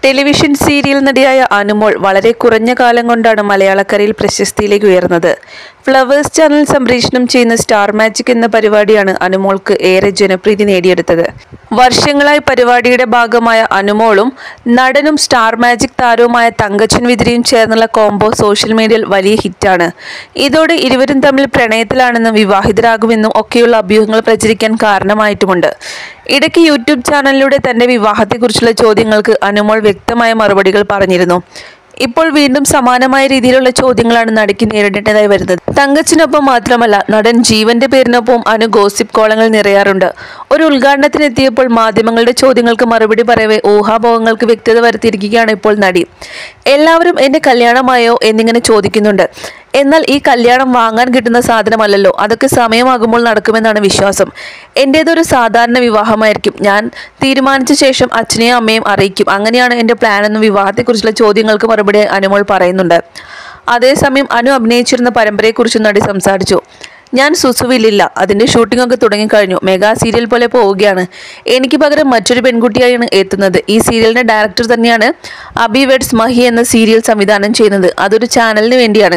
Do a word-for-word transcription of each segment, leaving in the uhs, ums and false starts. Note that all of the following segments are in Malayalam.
ടെലിവിഷൻ സീരിയൽ നടിയായ അനുമോൾ വളരെ കുറഞ്ഞ കാലം കൊണ്ടാണ് മലയാളക്കരയിൽ പ്രശസ്തിയിലേക്ക് ഉയർന്നത്. ഫ്ലവേഴ്സ് ചാനൽ സംപ്രേഷണം ചെയ്യുന്ന സ്റ്റാർ മാജിക് എന്ന പരിപാടിയാണ് അനുമോൾക്ക് ഏറെ ജനപ്രീതി നേടിയെടുത്തത്. വർഷങ്ങളായി പരിപാടിയുടെ ഭാഗമായ അനുമോളും നടനും സ്റ്റാർ മാജിക് താരവുമായ തങ്കച്ചൻ വിതിരിയും ചേർന്നുള്ള കോംബോ സോഷ്യൽ മീഡിയയിൽ വലിയ ഹിറ്റാണ്. ഇതോടെ ഇരുവരും തമ്മിൽ പ്രണയത്തിലാണെന്നും വിവാഹിതരാകുമെന്നും ഒക്കെയുള്ള അഭ്യൂഹങ്ങൾ പ്രചരിക്കാൻ കാരണമായിട്ടുമുണ്ട്. ഇടയ്ക്ക് യൂട്യൂബ് ചാനലിലൂടെ തന്റെ വിവാഹത്തെക്കുറിച്ചുള്ള ചോദ്യങ്ങൾക്ക് അനുമോൾ വ്യക്തമായ മറുപടികൾ പറഞ്ഞിരുന്നു. ഇപ്പോൾ വീണ്ടും സമാനമായ രീതിയിലുള്ള ചോദ്യങ്ങളാണ് നടിക്ക് നേരിടേണ്ടതായി വരുന്നത്. തങ്കച്ചിനൊപ്പം മാത്രമല്ല, നടൻ ജീവന്റെ പേരിനൊപ്പം അനു ഗോസിപ്പ് കോളങ്ങൾ നിറയാറുണ്ട്. ഒരു ഉദ്ഘാടനത്തിനെത്തിയപ്പോൾ മാധ്യമങ്ങളുടെ ചോദ്യങ്ങൾക്ക് മറുപടി പറയവേ ഊഹാഭോഹങ്ങൾക്ക് വ്യക്തത വരുത്തിയിരിക്കുകയാണ് ഇപ്പോൾ നടി. എല്ലാവരും എന്റെ കല്യാണമായോ എന്നിങ്ങനെ ചോദിക്കുന്നുണ്ട്. എന്നാൽ ഈ കല്യാണം വാങ്ങാൻ കിട്ടുന്ന സാധനമല്ലല്ലോ, അതൊക്കെ സമയമാകുമ്പോൾ നടക്കുമെന്നാണ് വിശ്വാസം. എൻ്റേതൊരു സാധാരണ വിവാഹമായിരിക്കും. ഞാൻ തീരുമാനിച്ച ശേഷം അച്ഛനെയും അമ്മയും അറിയിക്കും. അങ്ങനെയാണ് എൻ്റെ പ്ലാനെന്നും വിവാഹത്തെക്കുറിച്ചുള്ള ചോദ്യങ്ങൾക്ക് മറുപടി അനുമോൾ പറയുന്നുണ്ട്. അതേസമയം അനു അഭിനയിച്ചിരുന്ന പരമ്പരയെക്കുറിച്ച് നടി സംസാരിച്ചു. ഞാൻ സുസുവിലില്ല, അതിൻ്റെ ഷൂട്ടിംഗ് ഒക്കെ തുടങ്ങിക്കഴിഞ്ഞു. മെഗാ സീരിയൽ പോലെ പോവുകയാണ്. എനിക്ക് പകരം മറ്റൊരു പെൺകുട്ടിയായാണ് എത്തുന്നത്. ഈ സീരിയലിൻ്റെ ഡയറക്ടർ തന്നെയാണ് അബി വെഡ്സ് മഹി എന്ന സീരിയൽ സംവിധാനം ചെയ്യുന്നത്. അതൊരു ചാനലിന് വേണ്ടിയാണ്.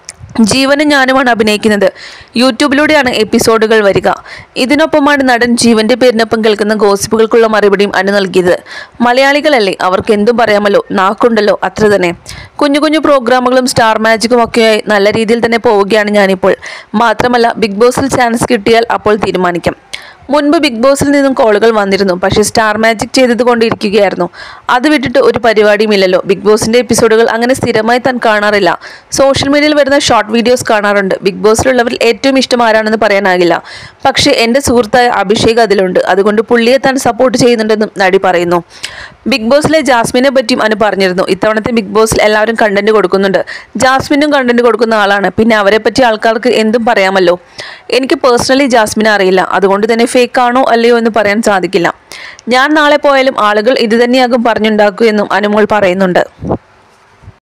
ജീവനും ഞാനുമാണ് അഭിനയിക്കുന്നത്. യൂട്യൂബിലൂടെയാണ് എപ്പിസോഡുകൾ വരിക. ഇതിനൊപ്പമാണ് നടൻ ജീവന്റെ പേരിനൊപ്പം കേൾക്കുന്ന ഗോസിപ്പുകൾക്കുള്ള മറുപടിയും അനു നൽകിയത്. മലയാളികളല്ലേ, അവർക്ക് എന്തും പറയാമല്ലോ, നാക്കുണ്ടല്ലോ, അത്ര തന്നെ. കുഞ്ഞു കുഞ്ഞു പ്രോഗ്രാമുകളും സ്റ്റാർ മാജിക്കും ഒക്കെയായി നല്ല രീതിയിൽ തന്നെ പോവുകയാണ് ഞാനിപ്പോൾ. മാത്രമല്ല, ബിഗ് ബോസിൽ ചാൻസ് കിട്ടിയാൽ അപ്പോൾ തീരുമാനിക്കാം. മുൻപ് ബിഗ് ബോസിൽ നിന്നും കോളുകൾ വന്നിരുന്നു. പക്ഷേ സ്റ്റാർ മാജിക് ചെയ്തത് കൊണ്ടിരിക്കുകയായിരുന്നു. അത് വിട്ടിട്ട് ഒരു പരിപാടിയും ഇല്ലല്ലോ. ബിഗ് ബോസിന്റെ എപ്പിസോഡുകൾ അങ്ങനെ സ്ഥിരമായി താൻ കാണാറില്ല. സോഷ്യൽ മീഡിയയിൽ വരുന്ന ഷോർട്ട് വീഡിയോസ് കാണാറുണ്ട്. ബിഗ് ബോസിലുള്ളവരിൽ ഏറ്റവും ഇഷ്ടം ആരാണെന്ന് പറയാനാകില്ല. പക്ഷേ എൻ്റെ സുഹൃത്തായ അഭിഷേക് അതിലുണ്ട്. അതുകൊണ്ട് പുള്ളിയെ താൻ സപ്പോർട്ട് ചെയ്യുന്നുണ്ടെന്നും നടി പറയുന്നു. ബിഗ് ബോസിലെ ജാസ്മിനെ പറ്റിയും അനു പറഞ്ഞിരുന്നു. ഇത്തവണത്തെ ബിഗ് ബോസിൽ എല്ലാവരും കണ്ടന്റ് കൊടുക്കുന്നുണ്ട്. ജാസ്മിനും കണ്ടന്റ് കൊടുക്കുന്ന ആളാണ്. പിന്നെ അവരെ പറ്റി ആൾക്കാർക്ക് എന്തും പറയാമല്ലോ. എനിക്ക് പേഴ്സണലി ജാസ്മിനെ അറിയില്ല. അതുകൊണ്ട് തന്നെ ഫേക്ക് ആണോ അല്ലയോ എന്ന് പറയാൻ സാധിക്കില്ല. ഞാൻ നാളെ പോയാലും ആളുകൾ ഇത് തന്നെയാകും പറഞ്ഞുണ്ടാക്കൂ എന്നും അനുമോൾ പറയുന്നുണ്ട്.